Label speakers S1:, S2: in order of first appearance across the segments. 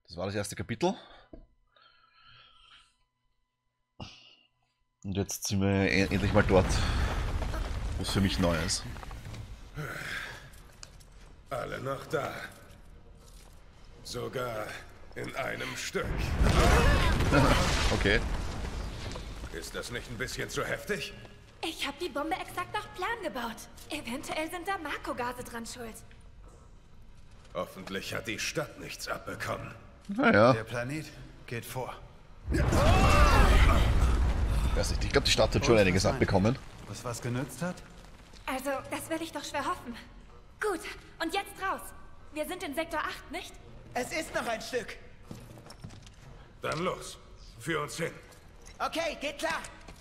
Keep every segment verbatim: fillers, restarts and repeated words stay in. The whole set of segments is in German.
S1: Das war das erste Kapitel. Und jetzt sind wir endlich mal dort, wo es für mich neu ist.
S2: Alle noch da. Sogar in einem Stück.
S1: Okay.
S2: Ist das nicht ein bisschen zu heftig?
S3: Ich habe die Bombe exakt nach Plan gebaut. Eventuell sind da Marco-Gase dran schuld.
S2: Hoffentlich hat die Stadt nichts abbekommen.
S1: Naja.
S4: Der Planet geht vor.
S1: Weiß nicht, ich glaube, die Stadt hat schon einiges abbekommen.
S4: Was was genützt hat?
S3: Also, das will ich doch schwer hoffen. Gut, und jetzt raus. Wir sind in Sektor acht, nicht?
S5: Es ist noch ein Stück.
S2: Dann los. Führ uns hin.
S5: Okay, geht klar.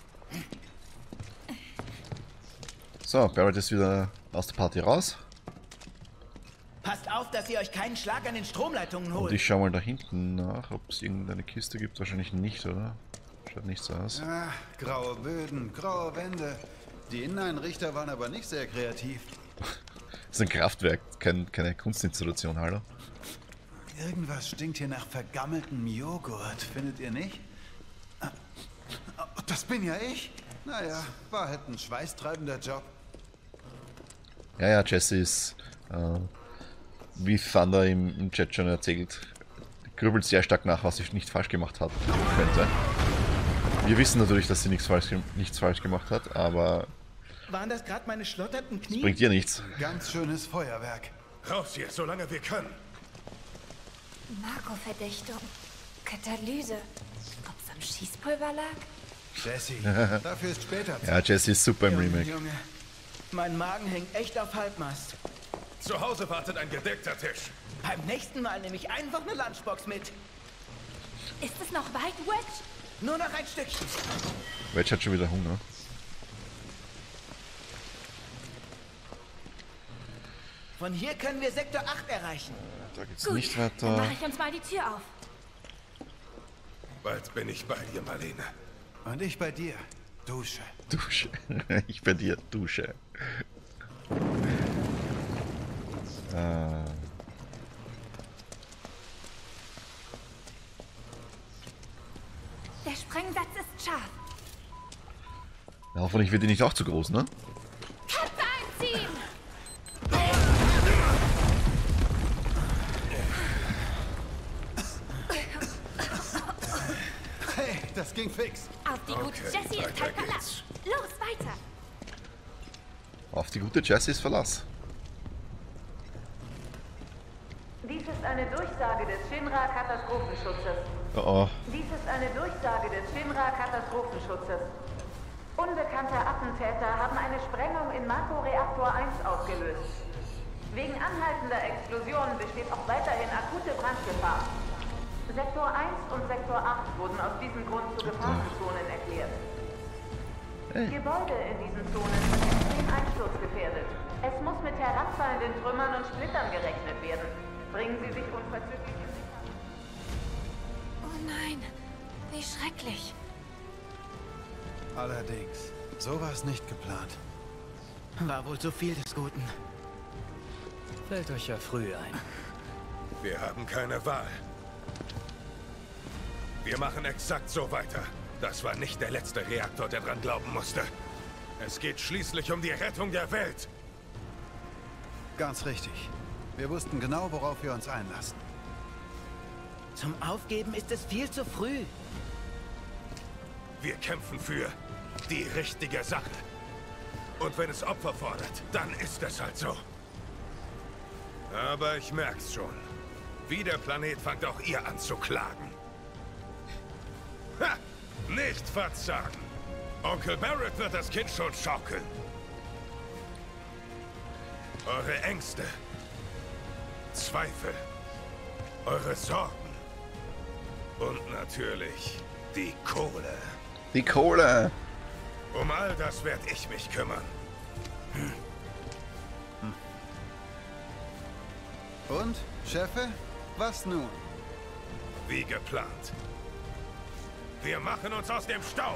S1: So, Barrett ist wieder aus der Party raus.
S5: Passt auf, dass ihr euch keinen Schlag an den Stromleitungen
S1: Und
S5: holt.
S1: ich schaue mal da hinten nach, ob es irgendeine Kiste gibt. Wahrscheinlich nicht, oder? Schaut nicht so aus.
S4: Ah, graue Böden, graue Wände. Die Inneneinrichter waren aber nicht sehr kreativ.
S1: Das ist ein Kraftwerk, kein, keine Kunstinstallation, hallo?
S4: Irgendwas stinkt hier nach vergammeltem Joghurt, findet ihr nicht? Ah, das bin ja ich. Naja, war halt ein schweißtreibender Job.
S1: Ja, ja, Jesse ist, äh, wie Thunder im, im Chat schon erzählt, grübelt sehr stark nach, was sie nicht falsch gemacht hat könnte. Wir wissen natürlich, dass sie nichts falsch, nichts falsch gemacht hat, aber
S5: Waren das gerade meine schlotternden Knie?
S1: bringt ihr nichts.
S4: Ganz schönes Feuerwerk.
S2: Raus hier, solange wir können.
S3: Marco-Verdichtung. Katalyse. Ob's am Schießpulver lag?
S4: Jesse, dafür ist später Zeit.
S1: Ja, Jesse ist super im
S5: Junge,
S1: Remake.
S5: Junge. Mein Magen hängt echt auf Halbmast.
S2: Zu Hause wartet ein gedeckter Tisch.
S5: Beim nächsten Mal nehme ich einfach eine Lunchbox mit.
S3: Ist es noch weit, Wedge?
S5: Nur noch ein Stückchen.
S1: Wedge hat schon wieder Hunger.
S5: Von hier können wir Sektor acht erreichen.
S1: Da geht's
S3: Gut,
S1: nicht
S3: dann
S1: weiter.
S3: mache ich uns mal die Tür auf.
S2: Bald bin ich bei dir, Marlene.
S4: Und ich bei dir. Dusche.
S1: Dusche. Ich bei dir, Dusche. Ah.
S3: Der Sprengsatz ist scharf.
S1: Ja, hoffentlich wird die nicht auch zu groß, ne?
S3: Köpfe einziehen!
S4: Hey, das ging fix.
S3: Auf die gute
S2: Okay,
S3: Jessie ist
S2: weiter
S3: halt Verlass. Los, weiter!
S1: Auf die gute Jessie ist Verlass.
S6: Dies ist eine Durchsage des Shinra-Katastrophenschutzes.
S1: Oh oh.
S6: Dies ist eine Durchsage des Shinra-Katastrophenschutzes. Unbekannte Attentäter haben eine Sprengung in Marco-Reaktor eins ausgelöst. Wegen anhaltender Explosionen besteht auch weiterhin akute Brandgefahr. Sektor eins und Sektor acht wurden aus diesem Grund zu Gefahrenzonen erklärt.
S1: Hey.
S6: Gebäude in diesen Zonen sind extrem einsturzgefährdet. Es muss mit herabfallenden Trümmern und Splittern gerechnet werden. Bringen Sie sich unverzüglich in Sicherheit.
S3: Oh nein, wie schrecklich.
S4: Allerdings, so war es nicht geplant.
S5: War wohl zu viel des Guten.
S7: Fällt euch ja früh ein.
S2: Wir haben keine Wahl. Wir machen exakt so weiter. Das war nicht der letzte Reaktor, der dran glauben musste. Es geht schließlich um die Rettung der Welt.
S4: Ganz richtig. Wir wussten genau, worauf wir uns einlassen.
S5: Zum Aufgeben ist es viel zu früh.
S2: Wir kämpfen für die richtige Sache. Und wenn es Opfer fordert, dann ist es halt so. Aber ich merk's schon. Wie der Planet fangt auch ihr an zu klagen. Ha! Nicht verzagen! Onkel Barrett wird das Kind schon schaukeln. Eure Ängste, Zweifel, eure Sorgen und natürlich die Kohle.
S1: Die Kohle!
S2: Um all das werde ich mich kümmern.
S4: Und, Chefe, was nun?
S2: Wie geplant. Wir machen uns aus dem Staub.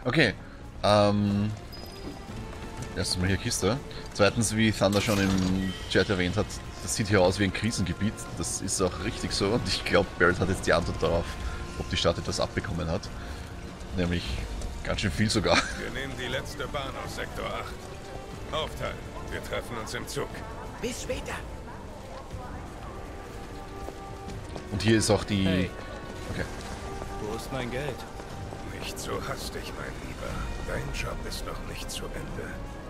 S1: Okay. Ähm. Erstens mal hier Kiste. Zweitens, wie Thunder schon im Chat erwähnt hat, das sieht hier aus wie ein Krisengebiet. Das ist auch richtig so und ich glaube, Barrett hat jetzt die Antwort darauf, ob die Stadt etwas abbekommen hat. Nämlich ganz schön viel sogar.
S2: Wir nehmen die letzte Bahn aus Sektor acht. Aufteilen. Wir treffen uns im Zug.
S5: Bis später.
S1: Und hier ist auch die...
S7: Hey.
S1: Okay.
S7: Wo ist mein Geld?
S2: Nicht so hastig, mein Lieber. Dein Job ist noch nicht zu Ende.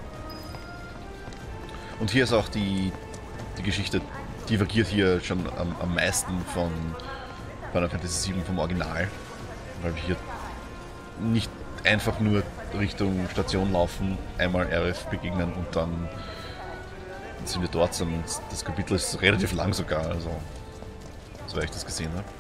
S1: Und hier ist auch die, die Geschichte, divergiert hier schon am, am meisten von Final Fantasy sieben vom Original. Weil wir hier nicht einfach nur Richtung Station laufen, einmal R F begegnen und dann sind wir dort, sondern das Kapitel ist relativ lang sogar, also so wie ich das gesehen habe.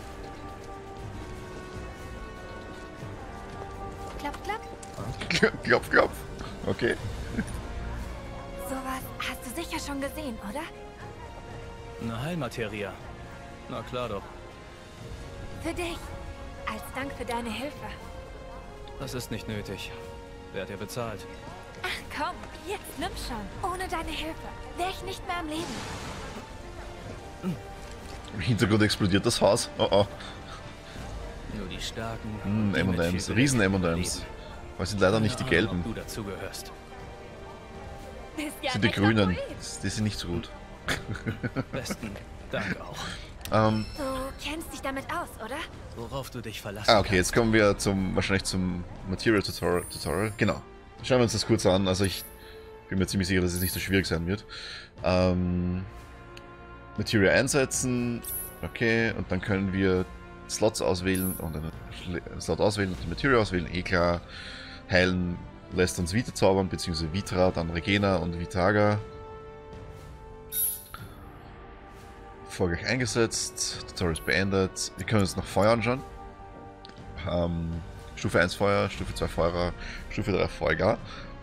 S3: Klapp, klapp.
S1: Klopf, klopf. Okay.
S3: Sowas hast du sicher schon gesehen, oder?
S7: Eine Heilmaterie. Na klar doch.
S3: Für dich. Als Dank für deine Hilfe.
S7: Das ist nicht nötig. Wer hat dir bezahlt?
S3: Ach komm, jetzt nimm schon. Ohne deine Hilfe wäre ich nicht mehr am Leben.
S1: Im Hintergrund explodiert das Haus. Oh oh.
S7: Nur die starken.
S1: Mm,
S7: die
S1: M und
S7: mit
S1: M's.
S7: viel
S1: Riesen M und
S7: Leben
S1: M's. Aber sind leider nicht die
S7: Keine Ahnung,
S1: gelben.
S7: ob du dazugehörst.
S3: Bist ja
S1: Sind die
S3: netter
S1: grünen.
S3: Poet.
S1: Die sind nicht so gut.
S7: Besten Dank auch.
S1: Ähm,
S3: Du kennst dich damit aus, oder?
S7: Worauf du dich verlassen
S1: ah, okay, jetzt
S7: kannst.
S1: kommen wir zum wahrscheinlich zum Material Tutorial. Tutorial. Genau. Schauen wir uns das kurz an. Also ich bin mir ziemlich sicher, dass es nicht so schwierig sein wird. Ähm, Material einsetzen. Okay, und dann können wir Slots auswählen und einen Slot auswählen und die Material auswählen. Eh klar. Heilen lässt uns Vita zaubern, beziehungsweise Vitra, dann Regena und Vitaga. Erfolgreich eingesetzt. Tutorial ist beendet. Wir können uns noch Feuer anschauen. Ähm, Stufe eins Feuer, Stufe zwei Feuer, Stufe drei Feuer.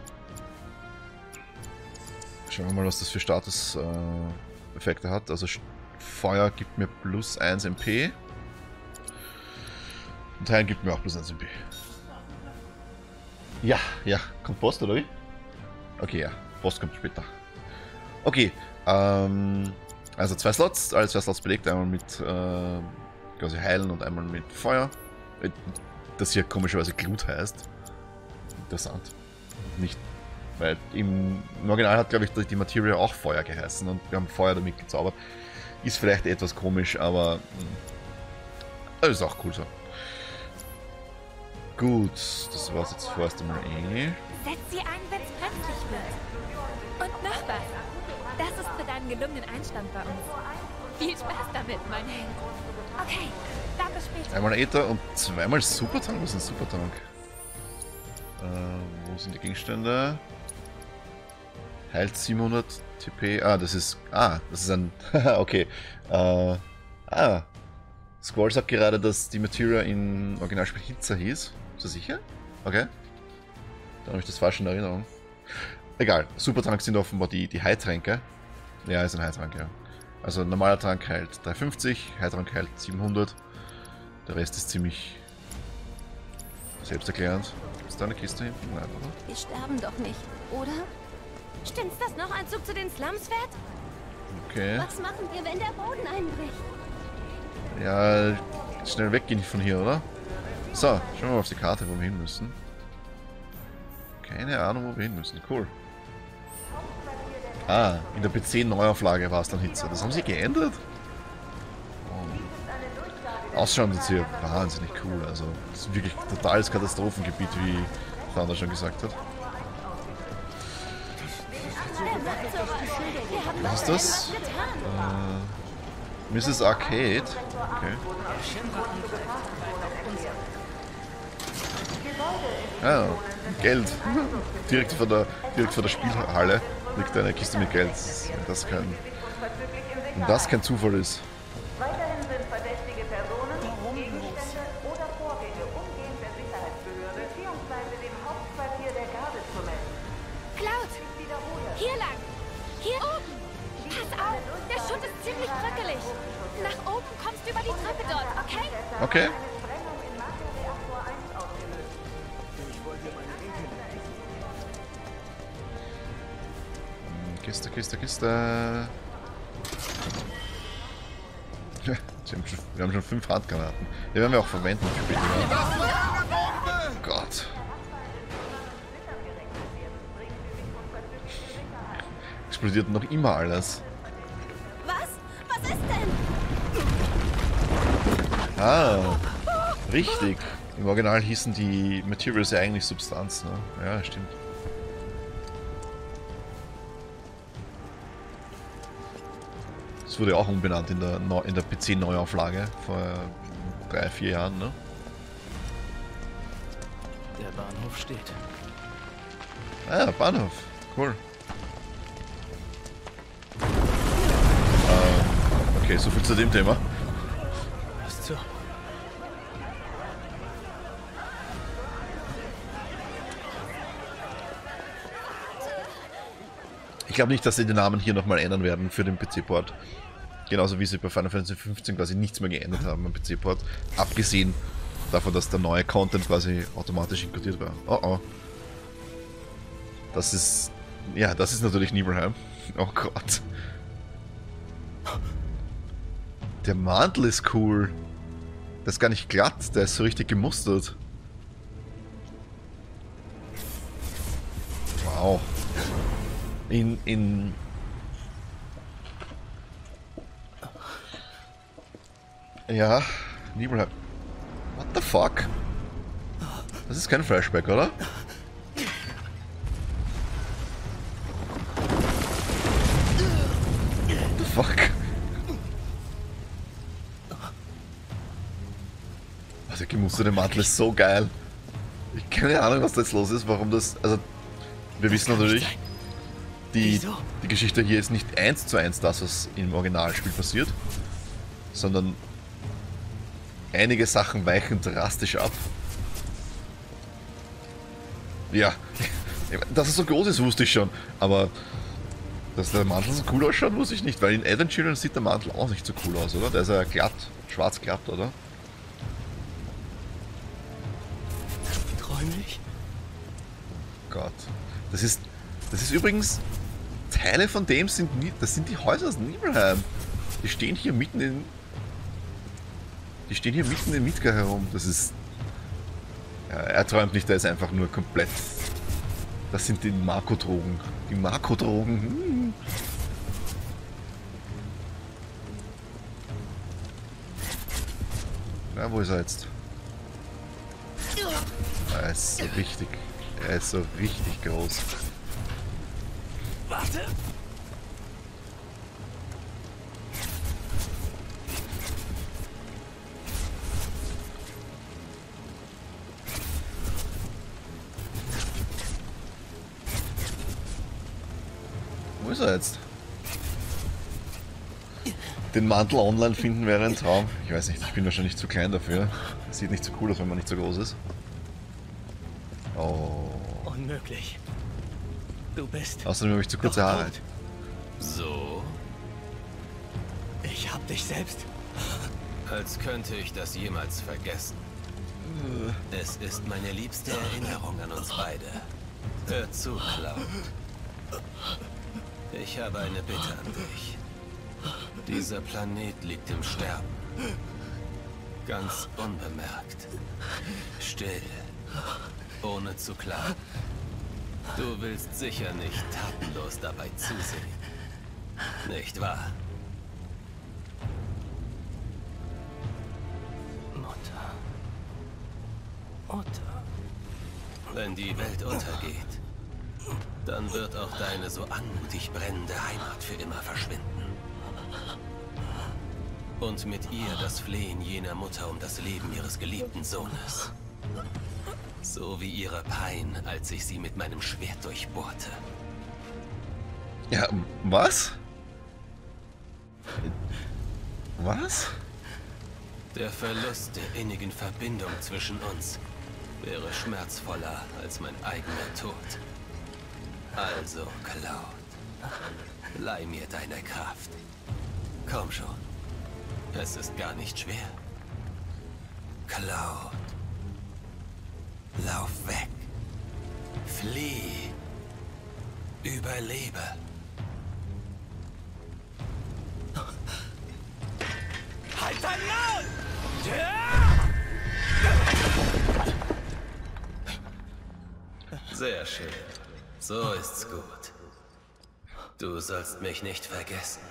S1: Schauen wir mal, was das für Status-Effekte äh, hat. Also Feuer gibt mir plus eins M P. Und Heilen gibt mir auch plus eins M P. Ja, ja. Kommt Post, oder wie? Okay, ja. Post kommt später. Okay. Ähm, also zwei Slots. Alle zwei Slots belegt. Einmal mit äh, quasi Heilen und einmal mit Feuer. Das hier komischerweise Glut heißt. Interessant. Nicht, weil im, im Original hat, glaube ich, die Materia auch Feuer geheißen und wir haben Feuer damit gezaubert. Ist vielleicht etwas komisch, aber mh, ist auch cool so. Gut, das war's jetzt vorerst einmal eh.
S3: Setz sie ein, wenn's brenzlig wird. Und noch was. Das ist für deinen gelungenen Einstand bei uns. Viel Spaß damit, mein Held. Okay, dann bis später.
S1: Einmal Äther und zweimal Supertank. Was ist ein Supertank? Äh, wo sind die Gegenstände? Heilt siebenhundert T P. Ah, das ist. Ah, das ist ein. Okay. Äh, ah. Squall sagt gerade, dass die Materia in Originalspiel Hitzer hieß. Ist das sicher? Okay. Dann habe ich das falsch in Erinnerung. Egal. Supertanks sind offenbar die, die Heiltränke. Ja, ist ein Heiltrank, ja. Also normaler Trank heilt dreihundertfünfzig, Heiltrank heilt siebenhundert. Der Rest ist ziemlich selbsterklärend. Ist da eine Kiste hinten? Nein, oder?
S8: Wir sterben doch nicht, oder? Stimmt's, dass noch ein Zug zu den Slums fährt?
S1: Okay.
S8: Was machen wir, wenn der Boden einbricht?
S1: Ja, schnell weggehen von hier, oder? So, schauen wir mal auf die Karte, wo wir hin müssen. Keine Ahnung, wo wir hin müssen. Cool. Ah, in der P C-Neuauflage war es dann Hitze. Das haben sie geändert? Oh. Ausschauen ist hier wahnsinnig cool. Also, das ist wirklich ein totales Katastrophengebiet, wie Thunder schon gesagt hat. Was ist das? Äh, Misses Arcade. Okay. Ah, Geld. Direkt vor der, direkt vor der Spielhalle liegt eine Kiste mit Geld. Wenn das kein, wenn das kein Zufall ist.
S6: Weiterhin sind verdächtige Personen, Gegenstände oder Vorgänge umgehend der Sicherheitsbehörde bzw. dem Hauptquartier der Garde zu melden.
S3: Cloud! Hier lang! Hier oben! Pass auf! Der Schutt ist ziemlich bröckelig! Nach oben kommst du über die Treppe dort, okay?
S1: Okay.
S6: Eine Sprengung in Marco Reaktor eins ausgelöst.
S1: Kiste, Kiste, Kiste. Wir haben, schon, wir haben schon fünf Handgranaten. Die werden wir auch verwenden später. Oh Gott. Explodiert noch immer alles.
S8: Was? Was ist denn?
S1: Ah, richtig. Im Original hießen die Materials ja eigentlich Substanz, ne? Ja, stimmt. Das wurde auch umbenannt in der, Neu in der P C-Neuauflage vor drei, vier Jahren, ne?
S7: Der Bahnhof steht.
S1: Ah, Bahnhof. Cool. Ähm, okay, so viel zu dem Thema.
S7: Was zur...
S1: Ich glaube nicht, dass sie den Namen hier nochmal ändern werden für den P C-Port. Genauso wie sie bei Final Fantasy fünfzehn quasi nichts mehr geändert haben am P C-Port. Abgesehen davon, dass der neue Content quasi automatisch inkludiert war. Oh oh. Das ist... Ja, das ist natürlich Nibelheim. Oh Gott. Der Mantel ist cool. Der ist gar nicht glatt, der ist so richtig gemustert. Wow. In, in... Ja, Nibelheim. What the fuck? Das ist kein Flashback, oder? What the fuck? Oh, der gemusterte Mantel ist so geil. Ich keine Ahnung, was da jetzt los ist, warum das... Also, wir wissen natürlich... Die, die Geschichte hier ist nicht eins zu eins das, was im Originalspiel passiert, sondern einige Sachen weichen drastisch ab. Ja, dass es so groß ist, wusste ich schon, aber dass der Mantel so cool ausschaut, wusste ich nicht, weil in Advent Children sieht der Mantel auch nicht so cool aus, oder? Der ist ja glatt, schwarz glatt, oder?
S7: Träume ich?
S1: Gott, das ist, das ist übrigens... Teile von dem sind, das sind die Häuser aus Nibelheim. Die stehen hier mitten in... Die stehen hier mitten in Midgar herum. Das ist... Ja, er träumt nicht, der ist einfach nur komplett... Das sind die Marco-Drogen. Die Marco-Drogen. Hm. Na, wo ist er jetzt? Er ist so richtig... Er ist so richtig groß.
S7: Warte!
S1: Wo ist er jetzt? Den Mantel online finden wäre ein Traum. Ich weiß nicht, ich bin wahrscheinlich zu klein dafür. Sieht nicht so cool aus, wenn man nicht so groß ist. Oh.
S7: Unmöglich. Du bist...
S1: Außerdem habe ich zu kurze Haare.
S7: So? Ich hab dich selbst...
S9: Als könnte ich das jemals vergessen. Es ist meine liebste Erinnerung an uns beide. Hör zu, Cloud. Ich habe eine Bitte an dich. Dieser Planet liegt im Sterben. Ganz unbemerkt. Still. Ohne zu klagen. Du willst sicher nicht tatenlos dabei zusehen. Nicht wahr?
S7: Mutter. Mutter.
S9: Wenn die Welt untergeht, dann wird auch deine so anmutig brennende Heimat für immer verschwinden. Und mit ihr das Flehen jener Mutter um das Leben ihres geliebten Sohnes. So wie ihre Pein, als ich sie mit meinem Schwert durchbohrte.
S1: Ja, was? Was?
S9: Der Verlust der innigen Verbindung zwischen uns wäre schmerzvoller als mein eigener Tod. Also, Cloud, leih mir deine Kraft. Komm schon. Es ist gar nicht schwer. Cloud. Lauf weg. Flieh. Überlebe.
S5: Halt dein Maul!
S9: Sehr schön. So ist's gut. Du sollst mich nicht vergessen.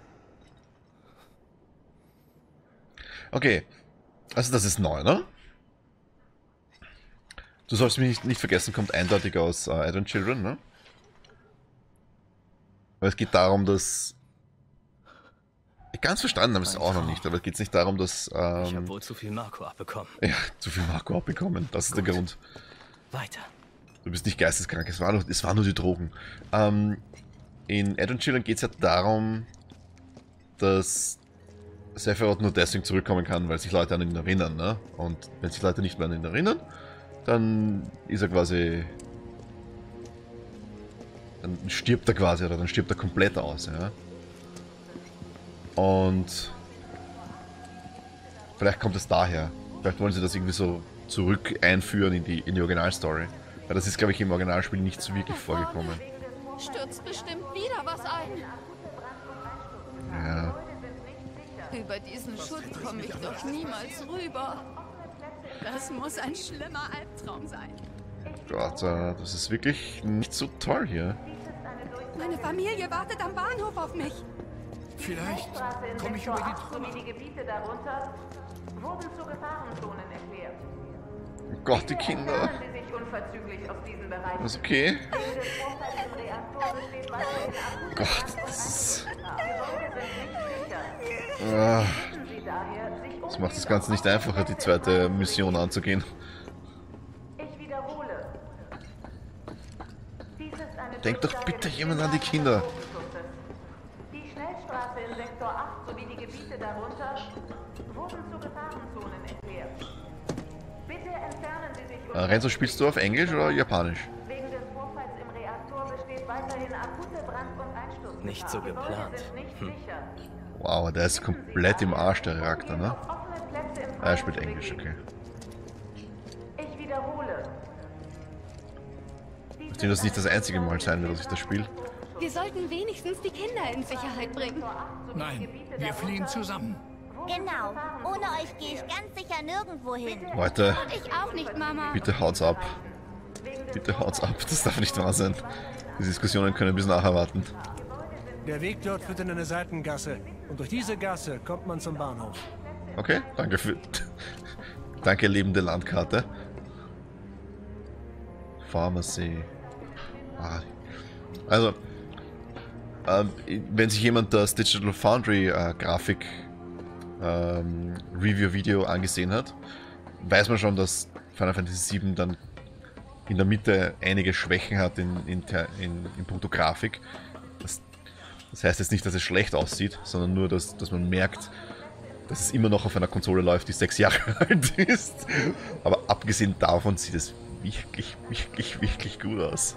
S1: Okay. Also das ist neu, ne? Du sollst mich nicht, nicht vergessen, kommt eindeutig aus äh, Advent Children, ne? Weil es geht darum, dass... Ganz verstanden habe ich es auch noch nicht, aber es geht nicht darum, dass... Ähm,
S7: ich habe wohl zu viel Marco abbekommen.
S1: Ja, zu viel Marco abbekommen, das ist Gut. der Grund.
S7: Weiter.
S1: Du bist nicht geisteskrank, es waren nur, es waren nur die Drogen. Ähm, in Advent Children geht es ja darum, dass Sephiroth nur deswegen zurückkommen kann, weil sich Leute an ihn erinnern, ne? Und wenn sich Leute nicht mehr an ihn erinnern, dann ist er quasi... Dann stirbt er quasi, oder dann stirbt er komplett aus, ja? Und... Vielleicht kommt es daher. Vielleicht wollen sie das irgendwie so zurück einführen in die, in die Originalstory. Weil das ist, glaube ich, im Originalspiel nicht so wirklich vorgekommen.
S8: Stürzt bestimmt wieder was ein.
S1: Ja.
S8: Über diesen Schutt komme ich doch niemals rüber. Das muss ein schlimmer Albtraum sein.
S1: Gott, äh, das ist wirklich nicht so toll hier.
S8: Meine Familie wartet am Bahnhof auf mich.
S2: Vielleicht komme ich über die Trümmer.
S6: Die Gebiete darunter wurden zu Gefahrenzonen erklärt.
S1: Oh Gott, die Kinder.
S6: Sie sich unverzüglich aus diesen Bereichen.
S1: Ist okay. Gott, das ist... Ah, das macht das Ganze nicht einfacher, die zweite Mission anzugehen.
S6: Ich wiederhole.
S1: Denkt doch bitte jemand an die Kinder.
S6: Die Schnellstraße in Sektor acht sowie die Gebiete darunter wurden zu Gefahrenzonen erklärt. Bitte entfernen Sie sich...
S1: Äh, Renzo, spielst du auf Englisch oder Japanisch?
S6: Wegen des Vorfalls im Reaktor besteht weiterhin akute Brand- und Einsturz.
S7: Nicht so geplant.
S6: Hm.
S1: Wow, der ist komplett im Arsch, der Reaktor, ne? Ah, er spielt Englisch, okay.
S6: Ich wiederhole.
S1: Nachdem das nicht das einzige Mal sein wird, dass ich das spiele.
S8: Wir sollten wenigstens die Kinder in Sicherheit bringen.
S2: Nein, wir fliehen zusammen.
S10: Genau. Ohne euch gehe ich ganz sicher nirgendwo hin.
S1: Leute,
S8: Und ich auch nicht, Mama.
S1: bitte haut's ab. Bitte haut's ab, das darf nicht wahr sein. Die Diskussionen können bis nachher warten.
S11: Der Weg dort führt in eine Seitengasse. Und durch diese Gasse kommt man zum Bahnhof.
S1: Okay, danke für... danke, lebende Landkarte. Pharmacy. Ah. Also, ähm, wenn sich jemand das Digital Foundry äh, Grafik ähm, Review-Video angesehen hat, weiß man schon, dass Final Fantasy sieben dann in der Mitte einige Schwächen hat in, in, in, in puncto Grafik. Das, das heißt jetzt nicht, dass es schlecht aussieht, sondern nur, dass, dass man merkt, dass es immer noch auf einer Konsole läuft, die sechs Jahre alt ist. Aber abgesehen davon sieht es wirklich, wirklich, wirklich gut aus.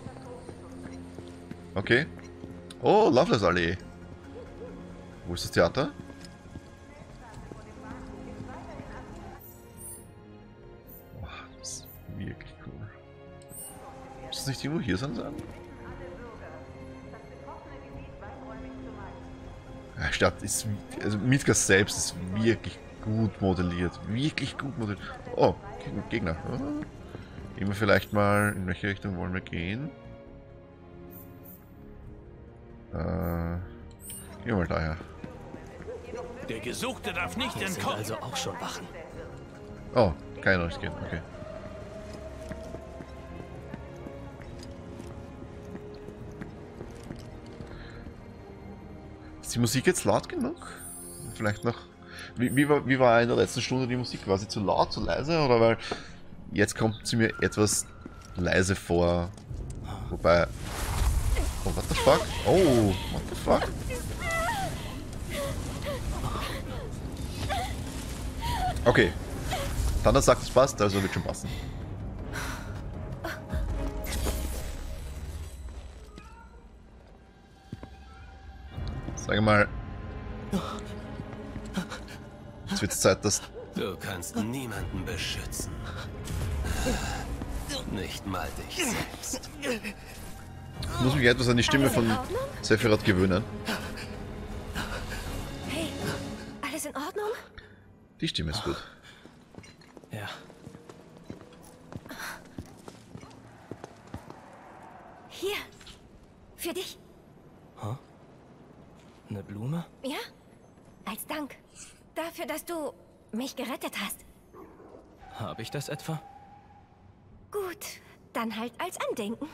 S1: Okay. Oh, Loveless Allee. Wo ist das Theater? Oh, das ist wirklich cool. Muss das nicht irgendwo hier sein? Ja, Stadt ist, also Midgar selbst ist wirklich gut modelliert. Wirklich gut modelliert. Oh, Gegner. Oh. Gehen wir vielleicht mal, in welche Richtung wollen wir gehen? Äh, gehen wir mal daher.
S2: Der Gesuchte darf nicht
S7: Hier sind
S2: entkommen.
S7: also auch schon Wachen.
S1: Oh, kann ich nicht gehen, okay. Ist die Musik jetzt laut genug? Vielleicht noch... Wie, wie, war, wie war in der letzten Stunde die Musik? War sie zu laut, zu leise? Oder weil jetzt kommt sie mir etwas leise vor. Wobei... Oh, what the fuck? Oh, what the fuck? Okay. Thunder sagt, es passt, also wird schon passen. Sag mal. Jetzt wird es Zeit, dass...
S9: Du kannst niemanden beschützen. Nicht mal dich selbst.
S1: Ich muss mich etwas an die Stimme von Sephiroth gewöhnen.
S12: Hey, alles in Ordnung?
S1: Die Stimme ist gut.
S7: Ja.
S12: Hier, für dich.
S7: Huh? Eine Blume?
S12: Ja, als Dank. Dafür, dass du mich gerettet hast.
S7: Habe ich das etwa?
S12: Gut, dann halt als Andenken.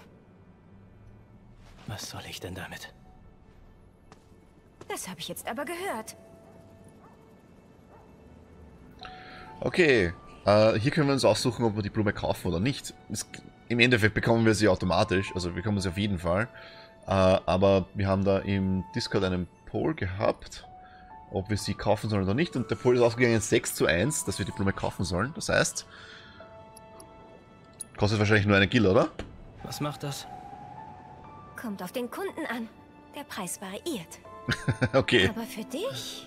S7: Was soll ich denn damit?
S12: Das habe ich jetzt aber gehört.
S1: Okay, äh, hier können wir uns aussuchen, ob wir die Blume kaufen oder nicht. Es, im Endeffekt bekommen wir sie automatisch, also wir bekommen sie auf jeden Fall. Äh, aber wir haben da im Discord einen Poll gehabt, ob wir sie kaufen sollen oder nicht. Und der Poll ist ausgegangen sechs zu eins, dass wir die Blume kaufen sollen. Das heißt, kostet wahrscheinlich nur eine Gil, oder?
S7: Was macht das?
S12: Kommt auf den Kunden an. Der Preis variiert.
S1: Okay.
S12: Aber für dich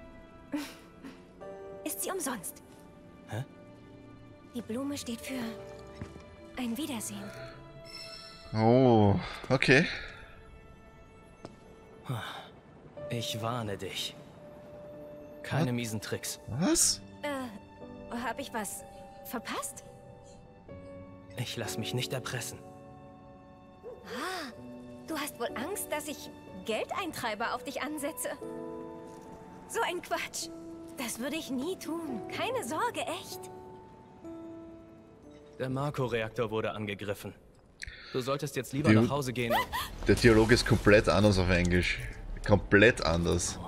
S12: ist sie umsonst.
S7: Hä?
S12: Die Blume steht für ein Wiedersehen.
S1: Oh, okay.
S7: Ich warne dich. Keine
S1: Was?
S7: miesen Tricks.
S1: Was?
S12: Äh, hab ich was verpasst?
S7: Ich lass mich nicht erpressen.
S12: Ah, du hast wohl Angst, dass ich Geldeintreiber auf dich ansetze? So ein Quatsch. Das würde ich nie tun. Keine Sorge, echt.
S7: Der Marco-Reaktor wurde angegriffen. Du solltest jetzt lieber
S1: Die,
S7: nach Hause gehen.
S1: Der Dialog ist komplett anders auf Englisch. Komplett anders.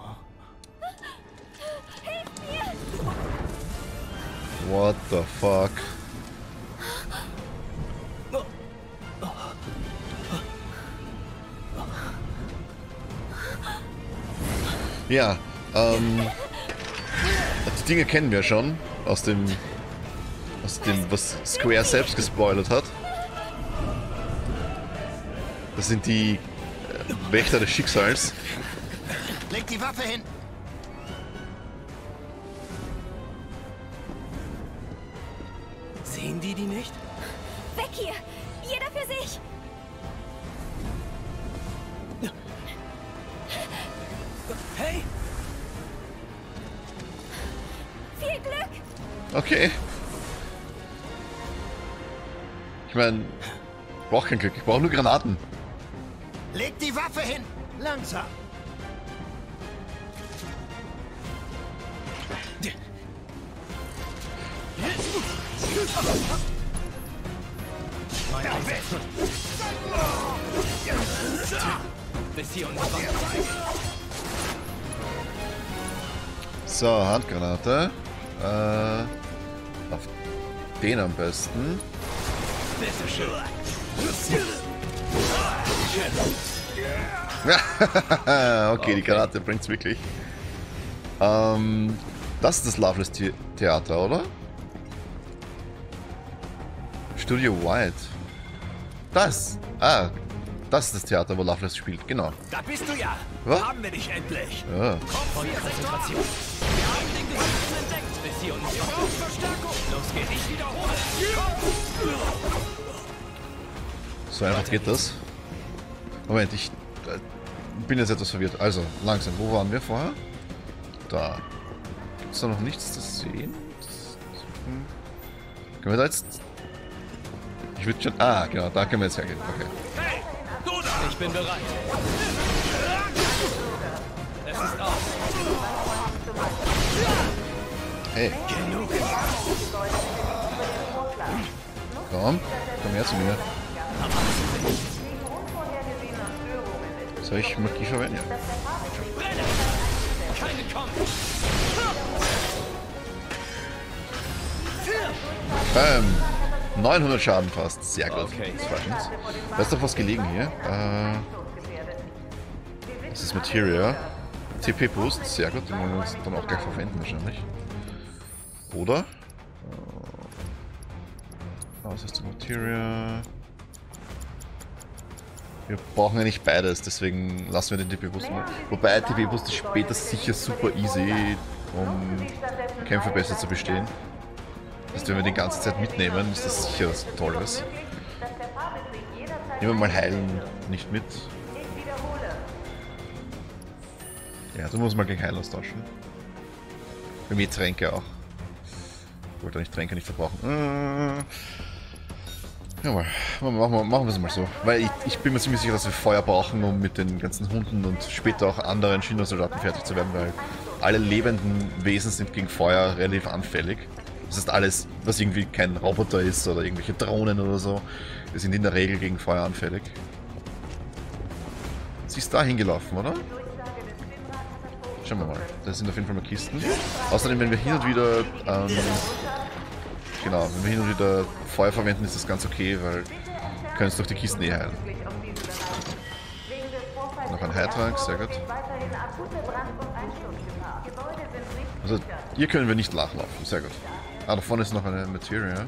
S1: What the fuck? Ja, ähm... die Dinge kennen wir schon aus dem... aus dem, was Square selbst gespoilert hat. Das sind die äh, Wächter des Schicksals.
S5: Leg die Waffe hin!
S7: Sehen die die nicht?
S12: Weg hier! Jeder für sich!
S7: Hey!
S12: Viel Glück!
S1: Okay. Ich meine, ich brauche kein Glück, ich brauche nur Granaten.
S5: Leg die Waffe hin! Langsam!
S1: So, Handgranate. Äh, auf den am besten. Okay, die Granate bringt's wirklich. Ähm, das ist das Loveless The Theater, oder? Studio White. Das. Ah, das ist das Theater, wo Loveless spielt, genau.
S5: Da bist du ja!
S1: Was?
S5: Haben wir dich endlich!
S1: Ja.
S7: Volle Konzentration. Wir haben den Gesamten entdeckt. Mission und Verstärkung. Los geht's. Ich wiederhole.
S1: So einfach geht das. Moment, ich äh, bin jetzt etwas verwirrt. Also, langsam. Wo waren wir vorher? Da. Gibt es da noch nichts zu sehen? Hm. Können wir da jetzt... Ich würde schon... Ah, genau. Da können wir jetzt hergehen. Okay.
S7: Hey, du da! Ich bin bereit. Es ist aus.
S1: Hey. Komm. Komm her zu mir. Soll ich Magie verwenden? Ja.
S7: Keine kommen.
S1: Bam. neunhundert Schaden fast. Sehr gut.
S7: Okay.
S1: Da ist doch was gelegen hier. Äh, das ist Materia. T P Boost. Sehr gut. Den wollen wir uns dann auch gleich verwenden wahrscheinlich. Oder? Äh, was ist die Materia? Wir brauchen eigentlich beides, deswegen lassen wir den T P Boost mal. Wobei T P Boost ist später sicher super easy, um Kämpfe besser zu bestehen. Das heißt, wenn wir die ganze Zeit mitnehmen, ist das sicher was Tolles. Nehmen wir mal Heilen nicht mit.
S6: Ich wiederhole.
S1: Ja, du musst mal gegen Heilen austauschen. Bei mir Tränke auch. Ich wollte nicht Tränke nicht verbrauchen. Äh, ja, mal. Machen wir, machen wir es mal so. Weil ich, ich bin mir ziemlich sicher, dass wir Feuer brauchen, um mit den ganzen Hunden und später auch anderen China-Soldaten fertig zu werden, weil alle lebenden Wesen sind gegen Feuer relativ anfällig. Das heißt, alles, was irgendwie kein Roboter ist oder irgendwelche Drohnen oder so, die sind in der Regel gegen Feuer anfällig. Sie ist da hingelaufen, oder? Schauen wir mal. Da sind auf jeden Fall mal Kisten. Außerdem, wenn wir hin und wieder ähm, genau, wenn wir hin und wieder Feuer verwenden, ist das ganz okay, weil wir können es durch die Kisten eh heilen. Noch ein Heiltrank, sehr gut. Also hier können wir nicht nachlaufen, sehr gut. Ah, da vorne ist noch eine Materia.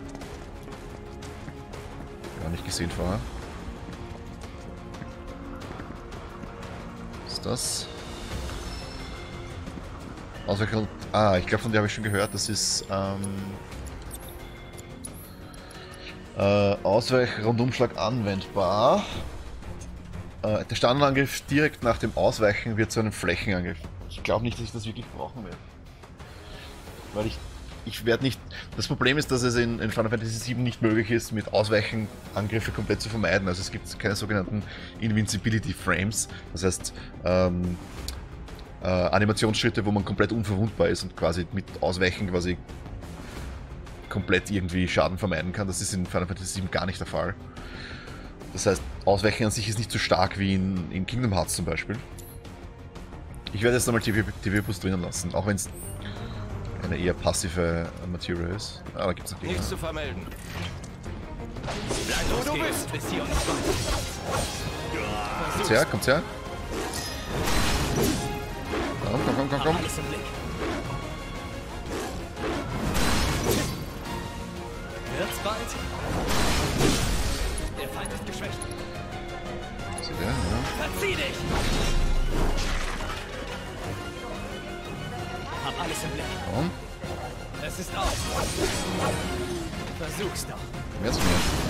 S1: Ja, nicht gesehen vorher. Was ist das? Ausweichen. Ah, ich glaube, von der habe ich schon gehört. Das ist ähm, äh, Ausweich-Rundumschlag anwendbar. Äh, der Standardangriff direkt nach dem Ausweichen wird zu einem Flächenangriff. Ich glaube nicht, dass ich das wirklich brauchen werde. Weil ich, ich werde nicht... Das Problem ist, dass es in, in Final Fantasy sieben nicht möglich ist, mit Ausweichen Angriffe komplett zu vermeiden. Also es gibt keine sogenannten Invincibility Frames. Das heißt, ähm, äh, Animationsschritte, wo man komplett unverwundbar ist und quasi mit Ausweichen quasi komplett irgendwie Schaden vermeiden kann. Das ist in Final Fantasy sieben gar nicht der Fall. Das heißt, Ausweichen an sich ist nicht so stark wie in, in Kingdom Hearts zum Beispiel. Ich werde jetzt nochmal T V-Boost drinnen lassen, auch wenn es eine eher passive Materie ist. Ah, da gibt es noch Gegner.
S7: Nichts zu vermelden. Bleib wo du bist, bis hier und nicht weiter.
S1: Kommt's her, kommt's her. Komm, komm, komm, komm, komm.
S7: Alles im Blick. Wird's bald? Der Feind ist geschwächt.
S1: Ist der, ja.
S7: Verzieh dich! Hab alles im Blick.
S1: Komm.
S7: Es ist aus. Versuch's doch.
S1: Mehr zu mir.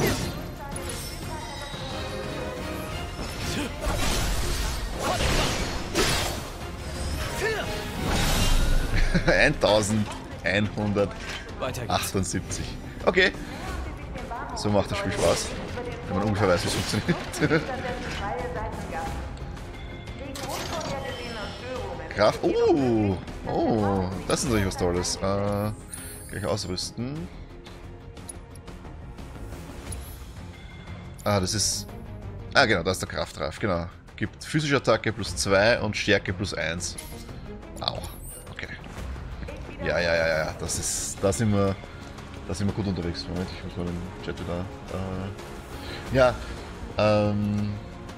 S1: eintausendeinhundertachtundsiebzig. Okay. So macht das Spiel Spaß. Wenn man ungefähr weiß, wie es funktioniert. Kraft. Oh! Oh! Das ist natürlich was Tolles. Äh, gleich ausrüsten. Ah, das ist... Ah, genau, da ist der Kraftreif, genau. Gibt physische Attacke plus zwei und Stärke plus eins. Auch. Okay. Ja, ja, ja, ja, das ist... Da sind wir... Da sind wir gut unterwegs. Moment, ich muss mal den Chat wieder... Äh, ja, ähm...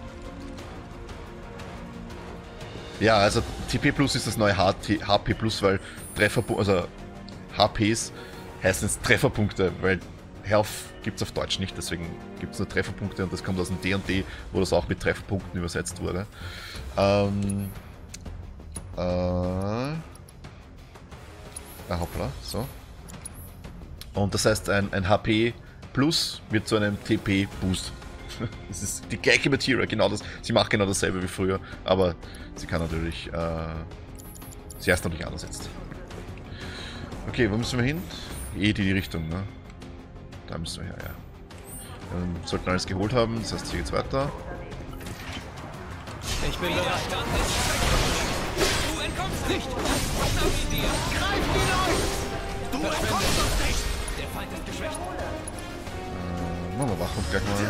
S1: Ja, also T P Plus ist das neue H P Plus, weil Treffer... Also H Ps heißen jetzt Trefferpunkte, weil Health gibt es auf Deutsch nicht, deswegen gibt es nur Trefferpunkte und das kommt aus dem D und D, wo das auch mit Trefferpunkten übersetzt wurde. Ähm... Äh... Ah, hoppla, so. Und das heißt, ein, ein H P Plus wird zu einem T P Boost. Das ist die gleiche Materie, genau das. Sie macht genau dasselbe wie früher, aber sie kann natürlich, äh, sie heißt natürlich anders jetzt. Okay, wo müssen wir hin? Eh die Richtung, ne? Da müssen wir her, ja. Wir sollten alles geholt haben, das heißt, hier geht's weiter.
S7: Ich bin bereit. Du entkommst nicht! Greif ihn an! Du entkommst uns nicht! Der Feind ist geschwächt.
S1: Äh, machen wir Wachhund gleich mal.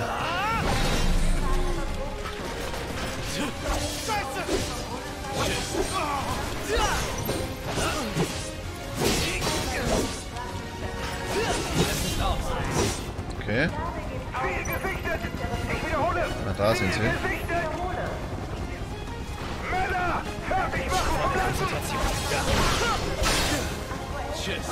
S1: Okay. Na, da sind sie.
S2: Männer! Fertig machen! Konzentration!
S7: Tschüss!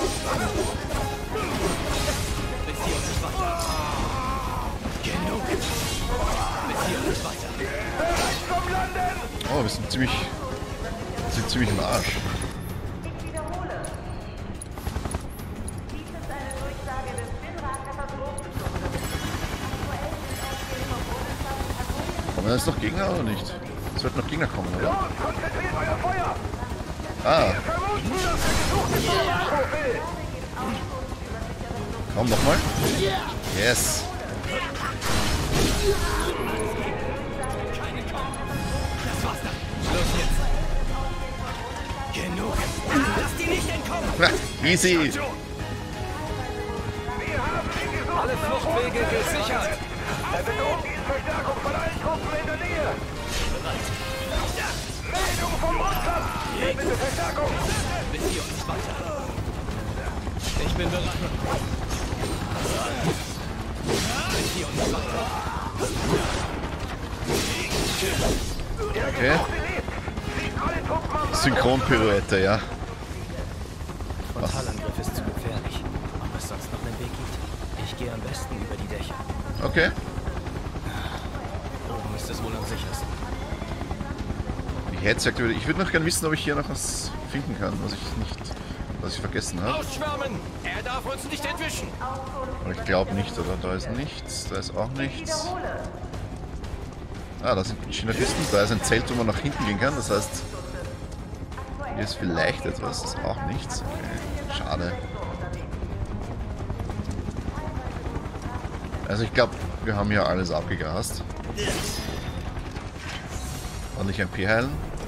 S7: Bis hier und nicht weiter! Genug! Bis hier und nicht weiter!
S2: Bereit zum Landen!
S1: Oh, wir sind ziemlich... Wir sind ziemlich im Arsch.
S6: Ich wiederhole. Dies ist eine Durchsage des FINRA-Katastrophenschutzes. Aktuell sind auf dem vom Bundestag
S1: Kommen jetzt noch Gegner oder nicht? Es sollten noch Gegner kommen, oder? Ah. Komm, nochmal. Yes.
S7: Das war's dann. Schluss jetzt. Genug. Lass die nicht entkommen.
S1: Easy.
S7: Alle Fluchtwege gesichert.
S2: Er bedroht die Verstärkung von allen Truppen in der Nähe.
S7: Bereit.
S2: Meldung vom Rundplatz. Hier bitte Verstärkung.
S7: Bis hier und nicht weiter. Ich bin bereit. Bis hier und nicht weiter.
S1: Okay. Synchronpirouette, ja.
S13: Frontalangriff ist zu gefährlich. Ob es sonst noch einen Weg gibt? Ich gehe am besten über die Dächer.
S1: Okay.
S13: Oben ist es wohl am sichersten.
S1: Die Headset würde. Ich würde noch gerne wissen, ob ich hier noch was finden kann, was ich nicht. Was ich vergessen habe.
S7: Ausschwärmen! Er darf uns nicht entwischen!
S1: Aber ich glaube nicht, oder? Da ist nichts, da ist auch nichts. Ah, da sind Chinafisten, da ist ein Zelt, wo man nach hinten gehen kann, das heißt, hier ist vielleicht etwas, das ist auch nichts. Okay. Schade. Also ich glaube, wir haben hier alles abgegrast. Und nicht ein P heilen.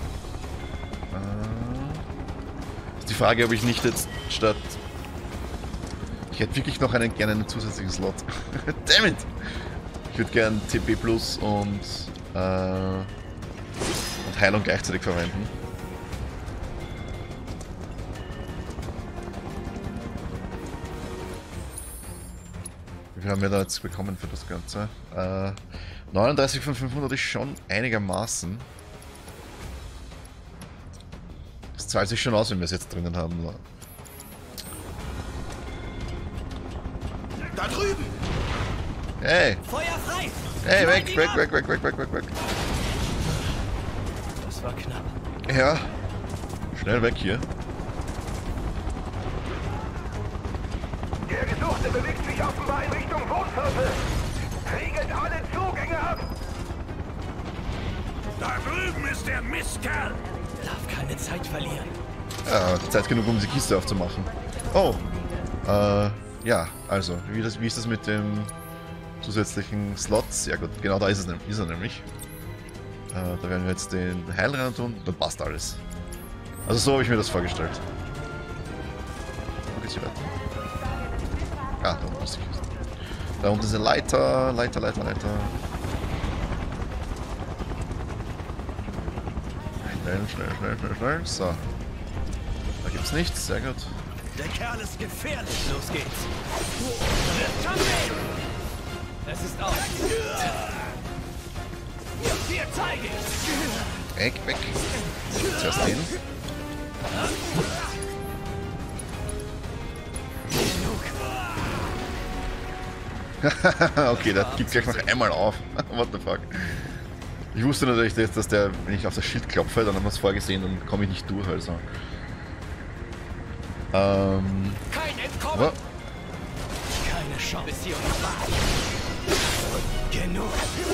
S1: Äh, ist die Frage, ob ich nicht jetzt statt... Ich hätte wirklich noch einen, gerne einen zusätzlichen Slot. Damn it! Ich würde gerne T P Plus und, äh, und Heilung gleichzeitig verwenden. Wie viel haben wir da jetzt bekommen für das Ganze? Äh, neununddreißig von fünfhundert ist schon einigermaßen. Das zahlt sich schon aus, wenn wir es jetzt drinnen haben.
S7: Da drüben!
S1: Hey!
S7: Feuer frei!
S1: Hey, weg, weg, weg, weg, weg, weg, weg, weg!
S13: Das war knapp.
S1: Ja. Schnell weg hier.
S2: Der Gesuchte bewegt sich offenbar in Richtung Wohnviertel. Riegelt alle Zugänge ab! Da drüben ist der Mistkerl!
S13: Darf keine Zeit verlieren.
S1: Ja, Zeit genug, um die Kiste aufzumachen. Oh! Äh, ja, also, wie, das, wie ist das mit dem zusätzlichen Slots? Ja gut, genau da ist, es, ist er nämlich. Äh, da werden wir jetzt den Heil rein tun, dann passt alles. Also so habe ich mir das vorgestellt. Wo geht's hier weiter? Ah, da unten ist die Kiste. Da unten ist eine Leiter, Leiter, Leiter, Leiter. Schnell, schnell, schnell, schnell, schnell. So. Da gibt's nichts, sehr gut.
S7: Der Kerl ist gefährlich. Los geht's. Es ist aus. Dir zeige ich.
S1: Weg, weg. Zuerst den. Okay, der gibt gleich noch einmal auf. What the fuck. Ich wusste natürlich, dass der, wenn ich auf das Schild klopfe, dann haben wir es vorgesehen, dann komme ich nicht durch, also. Ähm.
S7: Kein Entkommen!
S1: Aber
S7: keine Chance. Bis hier und war. Genug.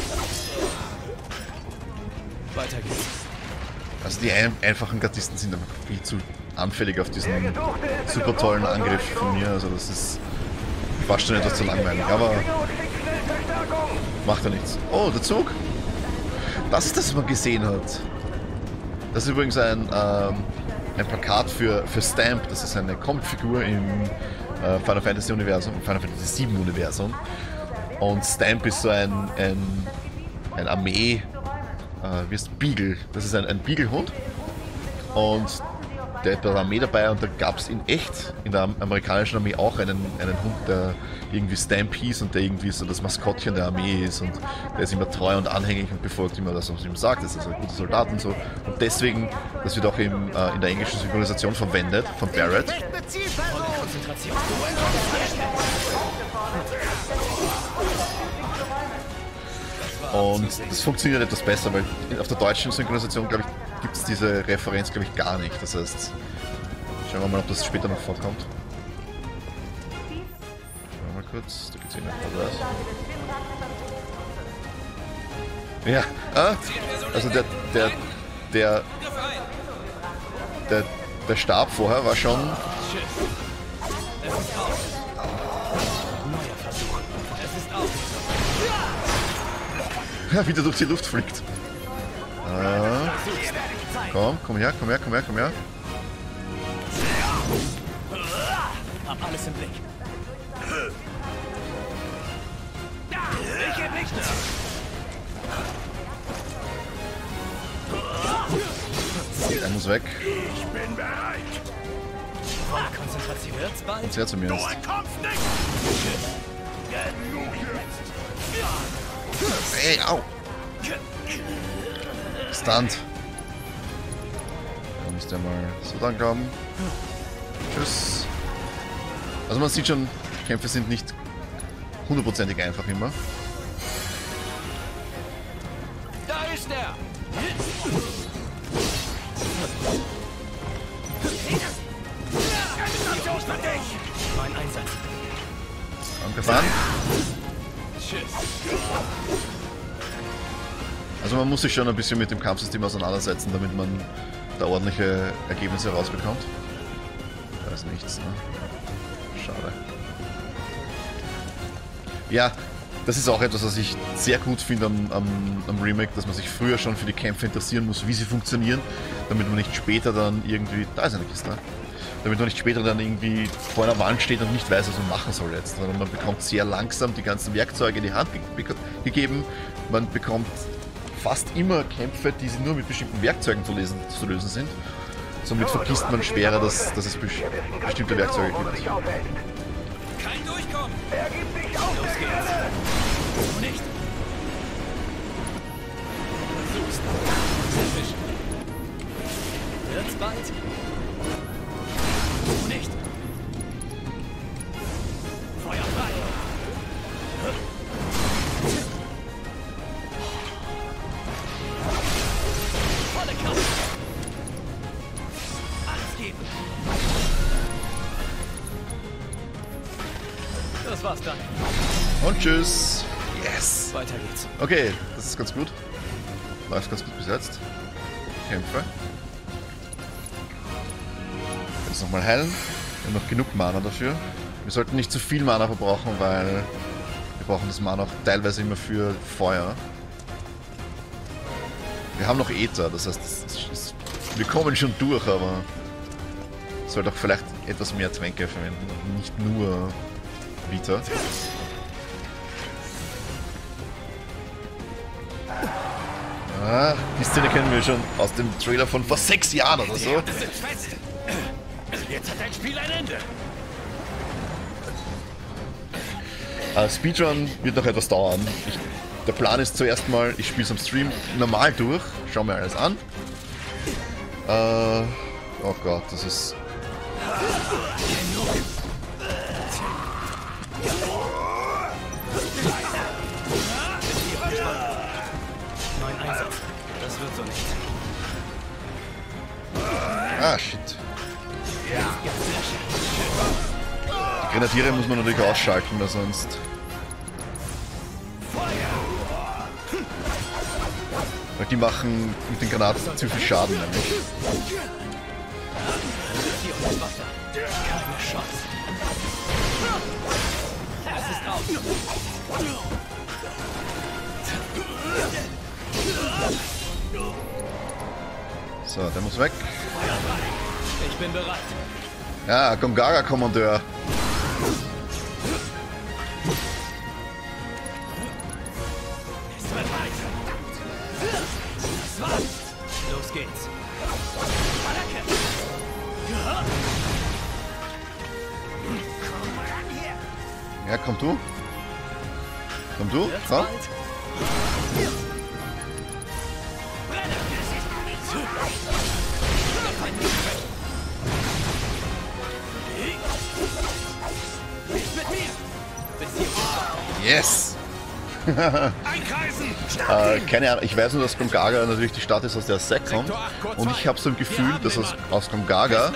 S7: Weiter geht's.
S1: Also die ein einfachen Gardisten sind einfach viel zu anfällig auf diesen super tollen Angriff von mir, also das ist fast schon etwas zu langweilig, aber macht ja nichts. Oh, der Zug! Das ist das, was man gesehen hat. Das ist übrigens ein, ähm, ein Plakat für, für Stamp, das ist eine Comicfigur im äh, Final Fantasy Universum, Final Fantasy sieben Universum. Und Stamp ist so ein, ein, ein Armee, äh, wie heißt Beagle, das ist ein, ein Beagle-Hund. Und der hat bei der Armee dabei und da gab es in echt in der amerikanischen Armee auch einen, einen Hund, der irgendwie Stamp hieß und der irgendwie so das Maskottchen der Armee ist und der ist immer treu und anhängig und befolgt immer das, was ihm sagt. Das ist also ein guter Soldat und so. Und deswegen, das wird auch im, äh, in der englischen Synchronisation verwendet, von Barrett. Und das funktioniert etwas besser, weil auf der deutschen Synchronisation, glaube ich, gibt es diese Referenz, glaube ich, gar nicht. Das heißt, schauen wir mal, ob das später noch vorkommt. Schauen wir mal kurz, da geht's hier nicht raus. Ja, ah, also der, der, der, der, der Stab vorher war schon... Ja, wieder durch die Luft fliegt. Ah. Komm, komm her, komm her, komm her, komm her.
S13: Hab alles im Blick. Ich geb nicht.
S1: Er muss weg.
S2: Ich bin bereit.
S13: Volle Konzentration. Wird's bald?
S1: Jetzt her zu mir.
S2: Du entkommst nicht. Genug jetzt.
S1: Ey, au! Stunt. Da müsst ihr mal so dran kommen. Tschüss. Also man sieht schon, Kämpfe sind nicht hundertprozentig einfach immer.
S7: Da ist er!
S13: Mein Einsatz.
S1: Angefahren. Also man muss sich schon ein bisschen mit dem Kampfsystem auseinandersetzen, damit man da ordentliche Ergebnisse rausbekommt. Da ist nichts, ne? Schade. Ja, das ist auch etwas, was ich sehr gut finde am, am, am Remake, dass man sich früher schon für die Kämpfe interessieren muss, wie sie funktionieren, damit man nicht später dann irgendwie... Da ist eine Kiste. Damit man nicht später dann irgendwie vor einer Wand steht und nicht weiß, was man machen soll jetzt. Sondern man bekommt sehr langsam die ganzen Werkzeuge in die Hand ge gegeben. Man bekommt fast immer Kämpfe, die nur mit bestimmten Werkzeugen zu, lesen, zu lösen sind. Somit vergisst man schwerer, dass, dass es bestimmte Werkzeuge gibt.
S7: Kein Durchkommen!
S2: Er gibt sich auf.
S7: Los geht's! Nicht! Versuch's! Erwischen! Wird's bald? Nicht! Feuer frei! Volle Kraft! Alles geben! Das war's dann.
S1: Und tschüss! Yes!
S7: Weiter geht's.
S1: Okay, das ist ganz gut. Läuft ganz gut besetzt. Kämpfe. Jetzt nochmal heilen. Wir haben noch genug Mana dafür. Wir sollten nicht zu viel Mana verbrauchen, weil wir brauchen das Mana auch teilweise immer für Feuer. Wir haben noch Äther, das heißt, das ist, wir kommen schon durch, aber ich sollte auch vielleicht etwas mehr Tränke verwenden und nicht nur Vita. Ah, die Szene kennen wir schon aus dem Trailer von vor sechs Jahren oder so.
S7: Jetzt hat dein Spiel ein Ende.
S1: Uh, Speedrun wird noch etwas dauern. Ich, der Plan ist zuerst mal, ich spiele es am Stream normal durch, schau mir alles an. Uh, oh Gott, das ist...
S13: Neuen Einsatz. Das wird so nicht.
S1: Ah, shit. Die Grenadiere muss man natürlich ausschalten, weil sonst... Weil die machen mit den Granaten zu viel Schaden nämlich.
S7: Keine Chance. Das ist aus.
S1: So, der muss weg.
S7: Ich bin bereit.
S1: Ja, Gongaga-Kommandeur.
S7: Los geht's.
S1: Ja, komm du. Komm du, komm. Yes! äh, keine Ahnung, ich weiß nur, dass Gongaga natürlich die Stadt ist, aus der Zack kommt. Und ich habe so ein Gefühl, dass aus, aus Gongaga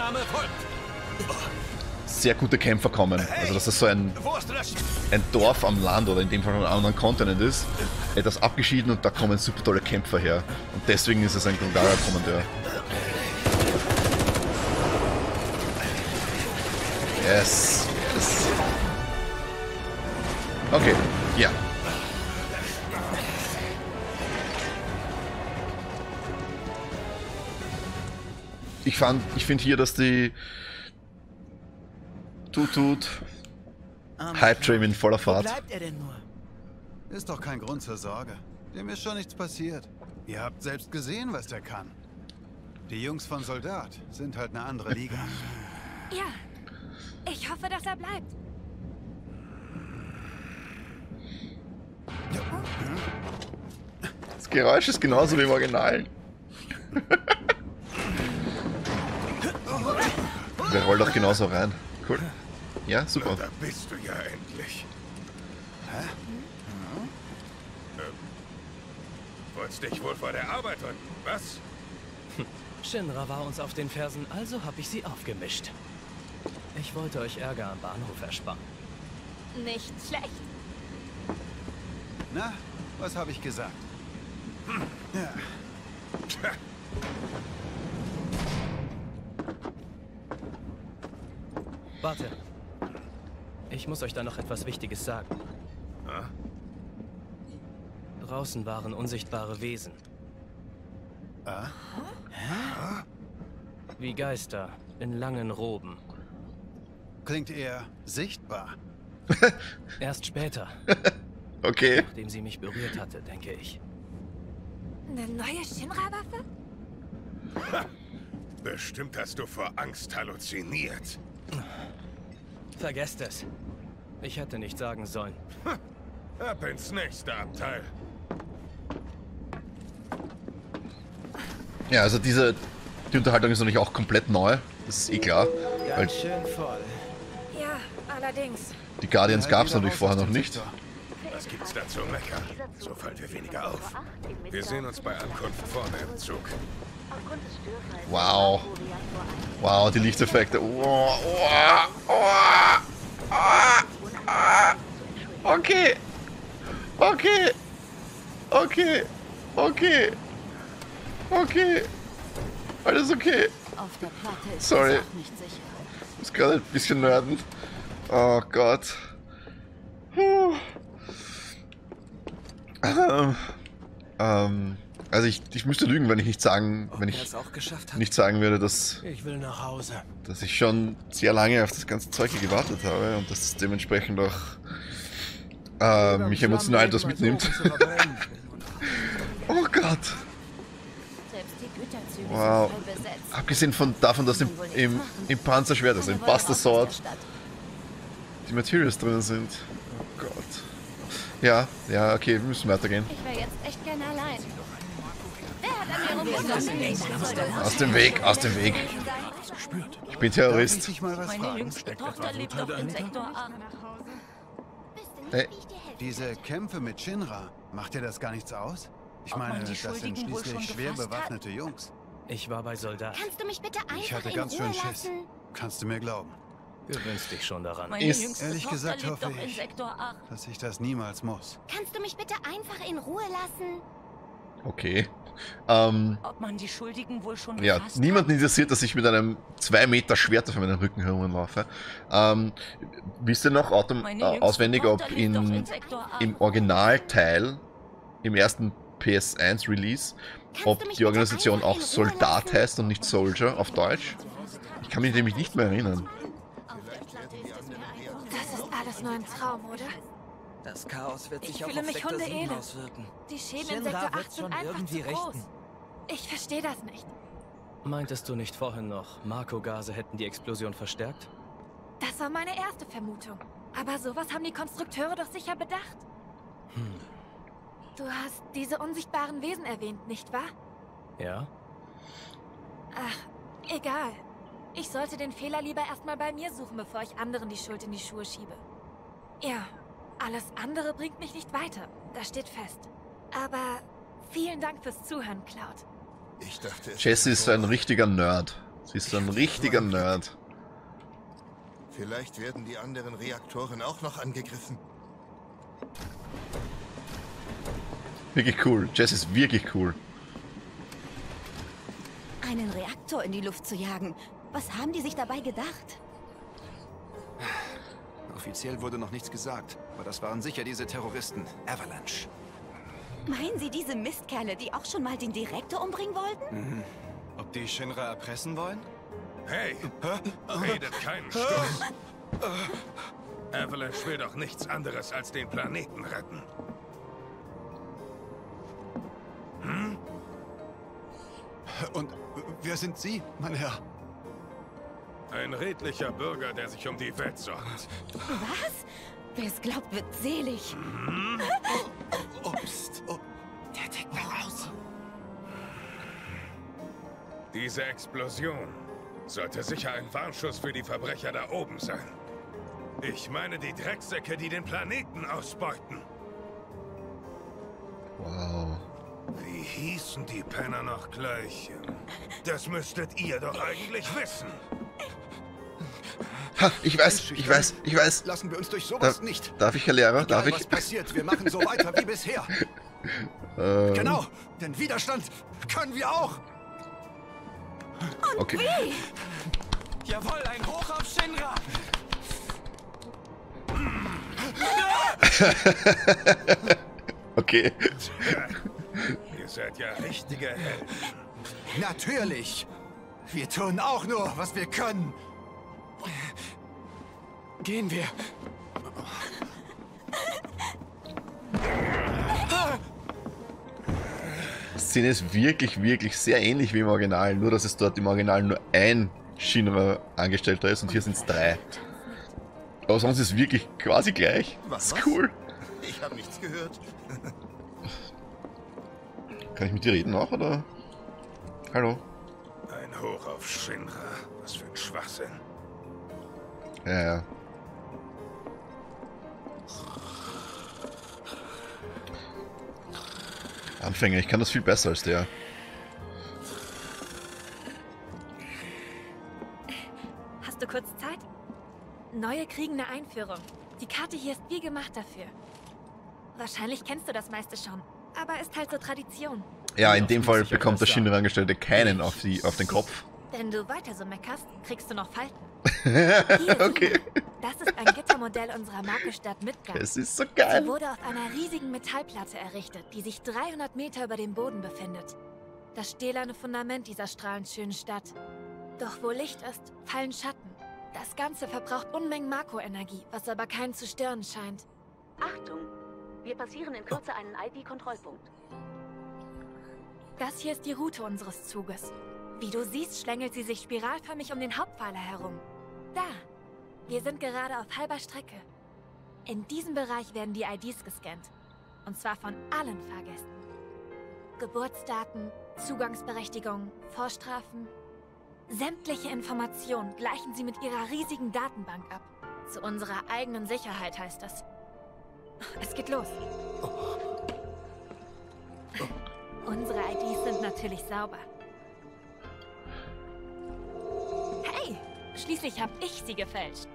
S1: sehr gute Kämpfer kommen. Also dass das so ein, ein Dorf am Land oder in dem Fall am anderen Kontinent ist, etwas abgeschieden und da kommen super tolle Kämpfer her. Und deswegen ist es ein Golgara-Kommandeur. Yes, yes. Okay, ja. Ich fand, ich finde hier, dass die Tut-Tut Hype-Train in voller Fahrt.
S5: Wo bleibt er denn nur?
S4: Ist doch kein Grund zur Sorge. Dem ist schon nichts passiert. Ihr habt selbst gesehen, was der kann. Die Jungs von Soldat sind halt eine andere Liga.
S3: Ja, ich hoffe, dass er bleibt.
S1: Das Geräusch ist genauso wie im Original. Der rollt auch genauso rein. Cool. Ja, super.
S2: Na, da bist du ja endlich. Hä? Mhm. Ähm, wolltest dich wohl vor der Arbeit drücken, was?
S13: Shinra war uns auf den Fersen, also habe ich sie aufgemischt. Ich wollte euch Ärger am Bahnhof ersparen.
S3: Nicht schlecht.
S4: Na, was habe ich gesagt? Hm. Ja.
S2: Tja.
S13: Warte. Ich muss euch da noch etwas Wichtiges sagen.
S2: Ah?
S13: Draußen waren unsichtbare Wesen.
S4: Ah?
S2: Hä?
S13: Wie Geister in langen Roben.
S4: Klingt eher sichtbar.
S13: Erst später.
S1: Okay.
S13: Nachdem sie mich berührt hatte, denke ich.
S3: Eine neue Shinra-Waffe?
S2: Ha. Bestimmt hast du vor Angst halluziniert.
S13: Vergesst es. Ich hätte nicht sagen sollen.
S2: Ab ins nächste Abteil.
S1: Ja, also diese die Unterhaltung ist natürlich auch komplett neu. Das ist eh klar. Weil
S5: Ganz schön voll.
S3: Ja, allerdings.
S1: die Guardians gab es natürlich vorher noch nicht.
S2: Was gibt's da zu meckern? So fallen wir weniger auf. Wir sehen uns bei Ankunft vorne im Zug.
S1: Wow. Wow, die Lichteffekte. Wow, wow, wow. Ah, ah. Okay. Okay. Okay. Okay. Okay. Alles okay.
S8: Auf der Platte ist
S1: Sorry.
S8: es auch nicht sicher.
S1: Ich muss gerade ein bisschen nerden. Oh Gott. Puh. Ähm, ähm, also ich, ich müsste lügen, wenn ich nicht sagen, wenn ich
S5: auch geschafft hat.
S1: nicht sagen würde, dass,
S11: Ich will nach Hause.
S1: dass ich schon sehr lange auf das ganze Zeug hier gewartet habe und dass es dementsprechend auch äh, mich emotional etwas mitnimmt. Oh Gott.
S8: Selbst die Güterzüge
S1: Wow.
S8: sind voll besetzt.
S1: Abgesehen von davon, dass im, im, im Panzerschwert, also im Buster Sword, die Materials drin sind. Oh Gott. Ja, ja, okay, wir müssen weitergehen.
S8: Ich wäre jetzt echt gerne allein. Wer hat an mir rumgekommen?
S1: Aus dem Weg, aus dem Weg. Ich bin Terrorist.
S4: Darf ich dich mal was
S8: Meine
S4: fragen?
S8: jüngste Tochter lebt doch in Sektor acht.
S1: Hey.
S4: Diese Kämpfe mit Shinra, macht dir das gar nichts aus? Ich
S8: Ob man
S4: meine,
S8: die
S4: das sind
S8: Schuldigen wohl
S4: schließlich
S8: schon
S4: schwer
S8: gefasst
S4: bewaffnete Jungs.
S13: Ich war bei Soldat.
S8: Kannst du mich bitte einfach
S4: Ich hatte
S8: in
S4: ganz
S8: Ruhe
S4: schön Schiss.
S8: lassen?
S4: Kannst du mir glauben?
S13: Gewöhnst dich schon daran.
S8: Meine
S1: Ist-
S8: jüngste
S4: Ehrlich
S8: Tochter
S4: gesagt
S8: lebt
S4: hoffe
S8: doch in
S4: ich,
S8: Sektor acht.
S4: dass ich das niemals muss.
S8: Kannst du mich bitte einfach in Ruhe lassen?
S1: Okay. Ähm,
S8: Ob man die Schuldigen wohl schon
S1: ja,
S8: gefasst
S1: niemanden interessiert, dass ich mit einem zwei Meter Schwert auf meinem Rücken herumlaufe. Ähm, wisst ihr noch autom
S8: Meine
S1: äh,
S8: jüngste
S1: auswendig, ob
S8: Tochter lebt doch
S1: in,
S8: in Sektor acht.
S1: im Originalteil, im ersten P S eins Release,
S8: Kannst
S1: ob
S8: du mich
S1: die
S8: bitte
S1: Organisation
S8: einfach
S1: auch
S8: in Ruhe
S1: Soldat
S8: lassen?
S1: heißt und nicht Soldier auf Deutsch? Ich kann mich nämlich nicht mehr erinnern.
S3: Das ist alles nur ein Traum, oder?
S5: Das Chaos wird sich
S3: Ich
S5: auch
S3: fühle
S5: auf
S3: mich
S5: Sektor sieben
S3: hundeelend.
S5: auswirken.
S3: Die Schäden in
S5: Shinra
S3: Sektor
S5: wird
S3: acht sind
S5: schon
S3: einfach
S5: irgendwie
S3: zu groß.
S5: richten.
S3: Ich verstehe das nicht.
S13: Meintest du nicht vorhin noch, Marco-Gase hätten die Explosion verstärkt?
S3: Das war meine erste Vermutung. Aber sowas haben die Konstrukteure doch sicher bedacht.
S13: Hm.
S3: Du hast diese unsichtbaren Wesen erwähnt, nicht wahr?
S13: Ja?
S3: Ach, egal. Ich sollte den Fehler lieber erstmal bei mir suchen, bevor ich anderen die Schuld in die Schuhe schiebe. Ja, alles andere bringt mich nicht weiter. Das steht fest. Aber vielen Dank fürs Zuhören, Cloud.
S2: Ich dachte, es
S1: Jessie ist so ein richtiger Nerd. Sie ist so ein richtiger Nerd.
S2: Vielleicht werden die anderen Reaktoren auch noch angegriffen.
S1: Wirklich cool. Jess ist wirklich cool.
S10: Einen Reaktor in die Luft zu jagen. Was haben die sich dabei gedacht?
S14: Offiziell wurde noch nichts gesagt, aber das waren sicher diese Terroristen. Avalanche.
S10: Meinen Sie diese Mistkerle, die auch schon mal den Direktor umbringen wollten?
S14: Mhm. Ob die Shinra erpressen wollen?
S2: Hey, redet keinen Stuss. Avalanche will doch nichts anderes als den Planeten retten. Hm?
S14: Und wer sind Sie, mein Herr?
S2: Ein redlicher Bürger, der sich um die Welt sorgt.
S10: Was? Wer es glaubt, wird selig.
S2: Hm?
S14: Oh, Psst. Oh. Der deckt mal raus.
S2: Diese Explosion sollte sicher ein Warnschuss für die Verbrecher da oben sein. Ich meine die Drecksäcke, die den Planeten ausbeuten.
S1: Wow.
S2: Wie hießen die Penner noch gleich? Das müsstet ihr doch eigentlich wissen.
S1: Ha, ich weiß, ich weiß, ich weiß.
S14: Lassen wir uns durch sowas
S1: Darf,
S14: nicht.
S1: darf ich, Herr Lehrer?
S14: Egal,
S1: Darf ich?
S14: was passiert, wir machen so weiter wie bisher.
S1: ähm,
S14: Genau, denn Widerstand können wir auch.
S10: Und
S1: okay.
S10: wie?
S7: Jawohl, ein Hoch auf Shinra!
S1: Okay.
S2: Ja, ihr seid ja richtige Helden.
S14: Natürlich. Wir tun auch nur, was wir können. Gehen wir.
S1: Die Szene ist wirklich, wirklich sehr ähnlich wie im Original, nur dass es dort im Original nur ein Shinra-Angestellter ist und hier sind es drei. Aber sonst ist es wirklich quasi gleich.
S14: Was?
S1: Das ist cool.
S14: Ich habe nichts gehört.
S1: Kann ich mit dir reden auch, oder? Hallo?
S2: Ein Hoch auf Shinra. Was für ein Schwachsinn.
S1: Ja, ja. Anfänger, ich kann das viel besser als der.
S3: Hast du kurz Zeit? Neue kriegende Einführung. Die Karte hier ist wie gemacht dafür. Wahrscheinlich kennst du das meiste schon, aber ist halt so Tradition.
S1: Ja, in dem Fall bekommt der Shinra-Angestellte keinen auf, die, auf den Kopf.
S3: Wenn du weiter so meckerst, kriegst du noch Falten.
S1: Okay.
S3: Das ist ein Gittermodell unserer Marke-Stadt Midgard.
S1: Es ist so geil.
S3: Sie wurde auf einer riesigen Metallplatte errichtet, die sich dreihundert Meter über dem Boden befindet. Das stählerne Fundament dieser strahlend schönen Stadt. Doch wo Licht ist, fallen Schatten. Das Ganze verbraucht Unmengen Marco-Energie, was aber keinen zu stören scheint.
S6: Achtung! Wir passieren in Kürze einen I D-Kontrollpunkt.
S3: Das hier ist die Route unseres Zuges. Wie du siehst, schlängelt sie sich spiralförmig um den Hauptpfeiler herum. Da! Wir sind gerade auf halber Strecke. In diesem Bereich werden die I Ds gescannt. Und zwar von allen Fahrgästen. Geburtsdaten, Zugangsberechtigungen, Vorstrafen. Sämtliche Informationen gleichen sie mit ihrer riesigen Datenbank ab. Zu unserer eigenen Sicherheit heißt das. Es geht los. Unsere I Ds sind natürlich sauber. Hey, schließlich habe ich sie gefälscht.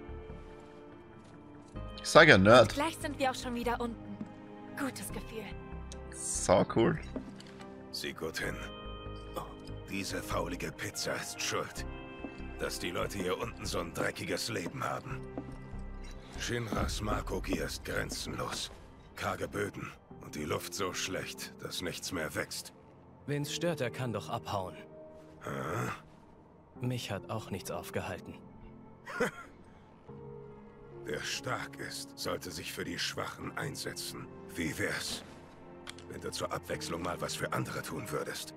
S1: Ich sag ja Nerd.
S3: Und gleich sind wir auch schon wieder unten. Gutes Gefühl.
S1: Sau cool.
S2: Sieh gut hin. Oh, diese faulige Pizza ist schuld, dass die Leute hier unten so ein dreckiges Leben haben. Shinras Marco-Gier ist grenzenlos. Karge Böden und die Luft so schlecht, dass nichts mehr wächst.
S13: Wen's stört, er kann doch abhauen.
S2: Ah?
S13: Mich hat auch nichts aufgehalten.
S2: Wer stark ist, sollte sich für die Schwachen einsetzen. Wie wär's, wenn du zur Abwechslung mal was für andere tun würdest?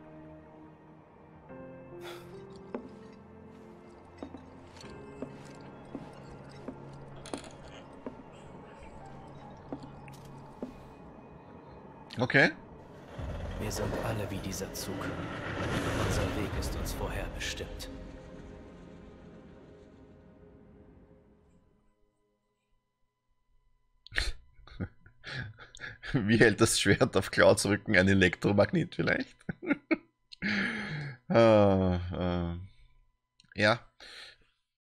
S1: Okay.
S13: Wir sind alle wie dieser Zug. Unser Weg ist uns vorher bestimmt.
S1: Wie hält das Schwert auf Clouds Rücken? Ein Elektromagnet vielleicht? ah, ah. Ja.